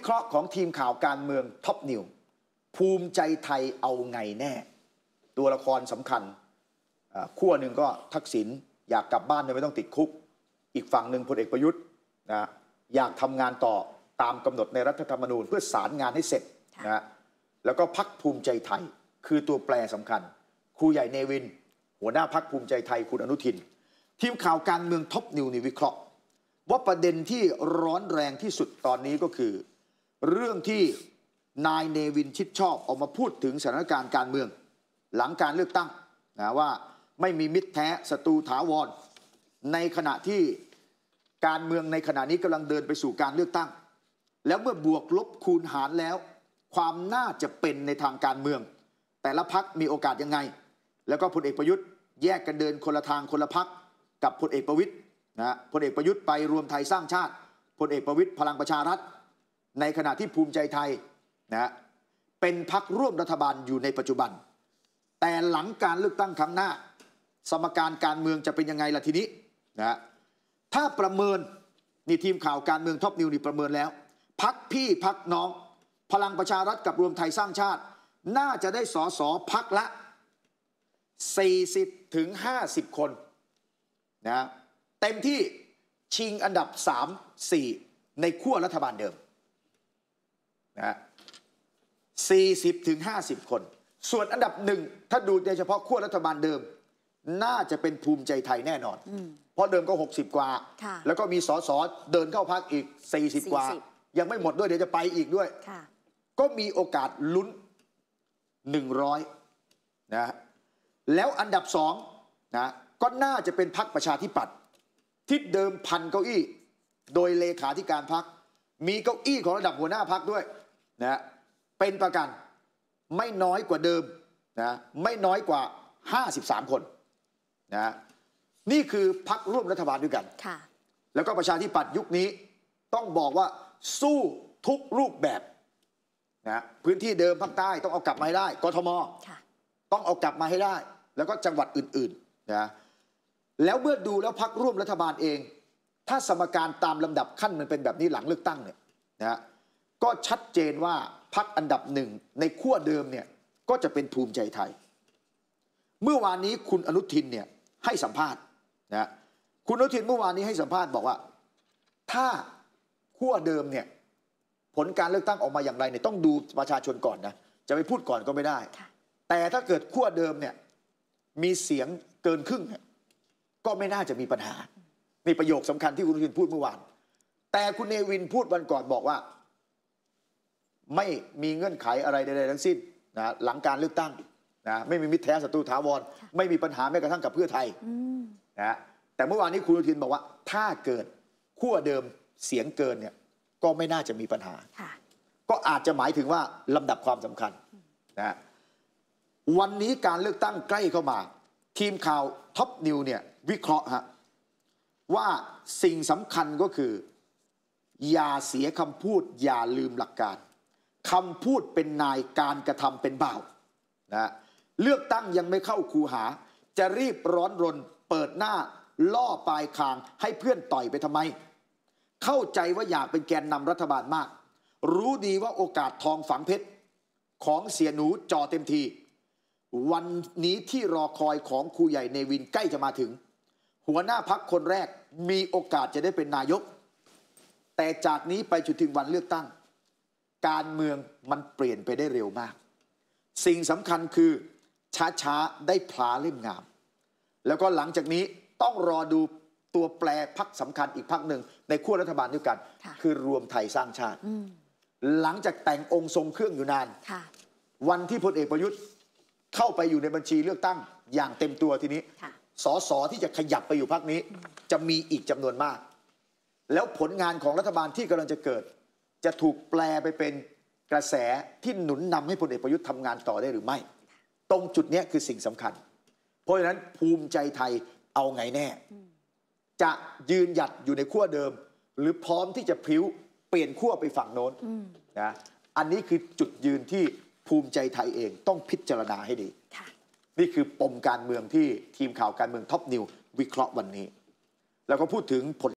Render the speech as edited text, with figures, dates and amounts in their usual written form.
วิเคราะห์ของทีมข่าวการเมืองท็อปนิวภูมิใจไทยเอาไงแน่ตัวละครสำคัญขั้วหนึ่งก็ทักษิณอยากกลับบ้านโดยไม่ต้องติดคุกอีกฝั่งหนึ่งพลเอกประยุทธ์นะอยากทำงานต่อตามกำหนดในรัฐธรรมนูญเพื่อสารงานให้เสร็จนะแล้วก็พรรคภูมิใจไทยคือตัวแปรสำคัญครูใหญ่เนวินหัวหน้าพรรคภูมิใจไทยคุณอนุทินทีมข่าวการเมืองท็อปนิวในวิเคราะห์ว่าประเด็นที่ร้อนแรงที่สุดตอนนี้ก็คือเรื่องที่นายเนวินชิดชอบออกมาพูดถึงสถานการณ์การเมืองหลังการเลือกตั้งนะว่าไม่มีมิตรแท้ศัตรูถาวรในขณะที่การเมืองในขณะนี้กำลังเดินไปสู่การเลือกตั้งแล้วเมื่อบวกลบคูณหารแล้วความน่าจะเป็นในทางการเมืองแต่ละพรรคมีโอกาสยังไงแล้วก็พลเอกประยุทธ์แยกกันเดินคนละทางคนละพรรคกับพลเอกประวิตรนะพลเอกประยุทธ์ไปรวมไทยสร้างชาติพลเอกประวิตรพลังประชารัฐในขณะที่ภูมิใจไทยนะเป็นพรรคร่วมรัฐบาลอยู่ในปัจจุบันแต่หลังการเลือกตั้งครั้งหน้าสมการการเมืองจะเป็นยังไงล่ะทีนี้นะถ้าประเมินนี่ทีมข่าวการเมืองท็อปนิวนี่ประเมินแล้วพรรคพี่พรรคน้องพลังประชารัฐกับรวมไทยสร้างชาติน่าจะได้ส.ส.พรรคละ40 ถึง 50 คนนะเต็มที่ชิงอันดับ 3-4 ในขั้วรัฐบาลเดิมนะ40 ถึง 50 คนส่วนอันดับหนึ่งถ้าดูโดยเฉพาะขั้วรัฐบาลเดิมน่าจะเป็นภูมิใจไทยแน่นอนเพราะเดิมก็60 กว่าแล้วก็มีส.ส.เดินเข้าพรรคอีก40 กว่ายังไม่หมดด้วยเดี๋ยวจะไปอีกด้วยก็มีโอกาสลุ้น100นะแล้วอันดับ2นะก็น่าจะเป็นพรรคประชาธิปัตย์ที่เดิมพันเก้าอี้โดยเลขาธิการพรรคมีเก้าอี้ของระดับหัวหน้าพรรคด้วยนะเป็นประกันไม่น้อยกว่าเดิมนะไม่น้อยกว่า53 คนนะนี่คือพรรคร่วมรัฐบาลด้วยกันแล้วก็ประชาธิปัตย์ยุคนี้ต้องบอกว่าสู้ทุกรูปแบบนะพื้นที่เดิมภาคใต้ต้องเอากลับมาให้ได้กทมต้องเอากลับมาให้ได้แล้วก็จังหวัดอื่นๆนะแล้วเมื่อดูแล้วพรรคร่วมรัฐบาลเองถ้าสมการตามลำดับขั้นมันเป็นแบบนี้หลังเลือกตั้งเนี่ยนะก็ชัดเจนว่าพรรคอันดับหนึ่งในขั้วเดิมเนี่ยก็จะเป็นภูมิใจไทยเมื่อวานนี้คุณอนุทินเนี่ยให้สัมภาษณ์นะคุณอนุทินเมื่อวานนี้ให้สัมภาษณ์บอกว่าถ้าขั้วเดิมเนี่ยผลการเลือกตั้งออกมาอย่างไรเนี่ยต้องดูประชาชนก่อนนะจะไปพูดก่อนก็ไม่ได้แต่ถ้าเกิดขั้วเดิมเนี่ยมีเสียงเกินครึ่งก็ไม่น่าจะมีปัญหานี่ประโยคสำคัญที่คุณอนุทินพูดเมื่อวานแต่คุณเนวินพูดวันก่อนบอกว่าไม่มีเงื่อนไขอะไรใดๆทั้งสิ้นนะหลังการเลือกตั้งนะไม่มีมิตรแท้ศัตรูถาวรไม่มีปัญหาแม้กระทั่งกับเพื่อไทยนะแต่เมื่อวานนี้คุณอนุทินบอกว่าถ้าเกิดขั้วเดิมเสียงเกินเนี่ยก็ไม่น่าจะมีปัญหาก็อาจจะหมายถึงว่าลำดับความสำคัญนะวันนี้การเลือกตั้งใกล้เข้ามาทีมข่าวท็อปนิวเนี่ยวิเคราะห์ว่าสิ่งสำคัญก็คืออย่าเสียคำพูดอย่าลืมหลักการคำพูดเป็นนายการกระทำเป็นบ่าวนะเลือกตั้งยังไม่เข้าคูหาจะรีบร้อนรนเปิดหน้าล่อปลายคางให้เพื่อนต่อยไปทำไมเข้าใจว่าอยากเป็นแกนนำรัฐบาลมากรู้ดีว่าโอกาสทองฝังเพชรของเสียหนูจ่อเต็มทีวันนี้ที่รอคอยของครูใหญ่เนวินใกล้จะมาถึงหัวหน้าพรรคคนแรกมีโอกาสจะได้เป็นนายกแต่จากนี้ไปจนถึงวันเลือกตั้งการเมืองมันเปลี่ยนไปได้เร็วมากสิ่งสำคัญคือช้าๆได้พลาเล่มงามแล้วก็หลังจากนี้ต้องรอดูตัวแปรพรรคสำคัญอีกพรรคหนึ่งในขั้วรัฐบาลด้วยกันคือรวมไทยสร้างชาติหลังจากแต่งองค์ทรงเครื่องอยู่นานวันที่พลเอกประยุทธ์เข้าไปอยู่ในบัญชีเลือกตั้งอย่างเต็มตัวทีนี้ส.ส.ที่จะขยับไปอยู่พรรคนี้จะมีอีกจำนวนมากแล้วผลงานของรัฐบาลที่กำลังจะเกิดจะถูกแปลไปเป็นกระแสที่หนุนนำให้พลเอกประยุทธ์ทำงานต่อได้หรือไม่ตรงจุดนี้คือสิ่งสำคัญเพราะฉะนั้นภูมิใจไทยเอาไงแน่จะยืนหยัดอยู่ในขั้วเดิมหรือพร้อมที่จะพลิ้วเปลี่ยนขั้วไปฝั่งโน้นนะอันนี้คือจุดยืนที่ภูมิใจไทยเองต้องพิจารณาให้ดีนี่คือปมการเมืองที่ทีมข่าวการเมืองท็อปนิววิเคราะห์วันนี้แล้วก็พูดถึงผล